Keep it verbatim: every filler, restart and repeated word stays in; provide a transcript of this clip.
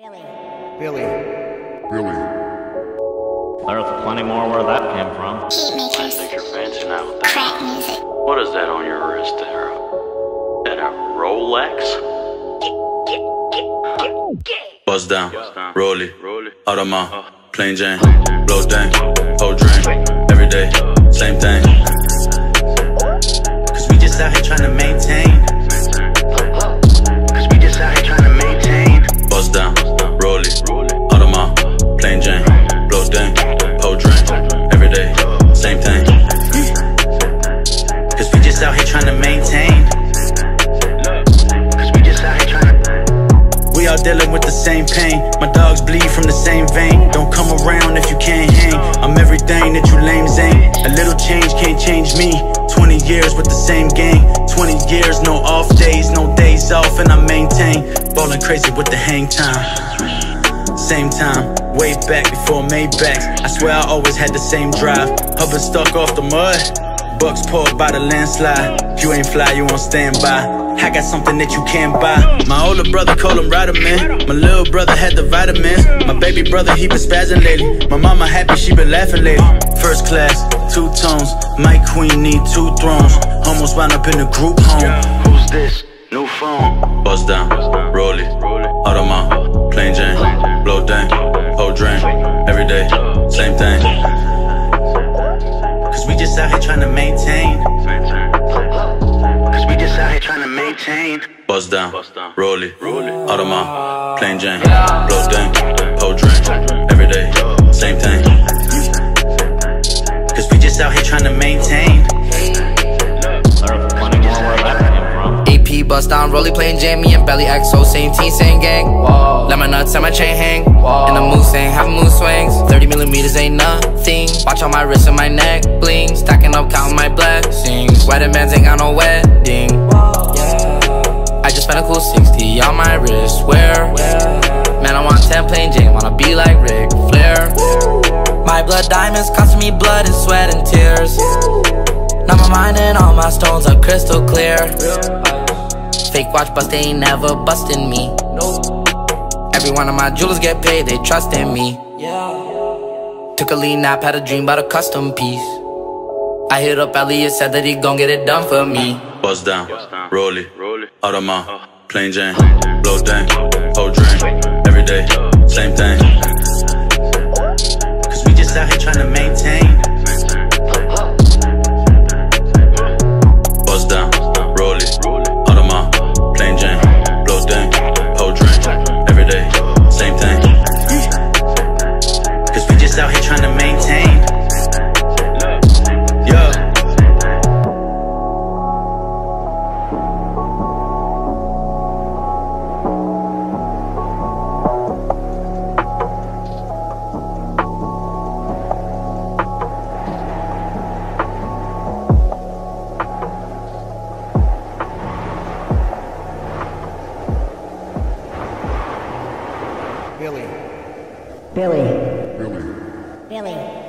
Billy. Billy. Billy. There's plenty more where that came from. Heat makers. I think you're fancy now with that. Crack music. What is that on your wrist there? That a Rolex? Buzz down, rollie, Rollie. out of my plain Jane, blow dang, whole drain, every day, same thing. Cause we just out here trying to maintain. Cause we just out here trying to maintain. Buzz down, rollie, out of my plain Jane, blow dang, whole drain, every day, same thing. Cause we just out here trying to maintain. Cause we just out here trying to. We all dealing with the same pain. My dogs bleed from the same vein. Don't come around if you can't hang. I'm everything that you lames ain't. A little change can't change me. Twenty years with the same gang. Twenty years, no off days, no days off, and I maintain. Ballin' crazy with the hang time. Same time, way back before Maybachs. I swear I always had the same drive. Hover stuck off the mud. Bucks poured by the landslide. If you ain't fly, you on standby. I got something that you can't buy. My older brother called him Riderman. My little brother had the vitamins. My baby brother, he been spazzing lately. My mama happy, she been laughing lately. First class, two tones. My queen need two thrones. Almost wound up in a group home. Who's this? New phone. Buzz down, rollie, out of my plain Jane, blow dang, whole drain, every day, same thing. Cause we just out here trying to maintain. Cause we just out here trying to maintain. Buzz down, rollie, out of my plain Jane, blow dang, whole drain, every day, same thing. Cause we just out here trying to maintain. There's plenty more where that came from. A P bust down, rollie playing Jamie and Belly X O, same team, same gang. Whoa. Let my nuts and my chain hang. Whoa. And the moose ain't having mood swings. thirty millimeters ain't nothing. Watch on my wrist and my neck bling. Stacking up, counting my blessings. Wedding bands ain't got no wedding. Yeah. I just spent a cool sixty on my wrist. Where? Man, I want ten plain Jane, wanna be like Ric Flair. My blood diamonds costing me blood and sweat and tears. Now my mind and all my stones are crystal clear. Fake watch bust, they ain't never busting me. Every one of my jewelers get paid, they trust in me. Took a lean nap, had a dream about a custom piece. I hit up Elliot, said that he gon' get it done for me. Buzz down, rollie, out of my plain Jane, blow dang, whole drain, every day, same thing. Cause we just out here trying to maintain. Buzz down, rollie, out of my plain Jane, blow dang, whole drain, every day, same thing. Cause we just out here trying to maintain. Yo. Billy. Billy. Billy. Billy.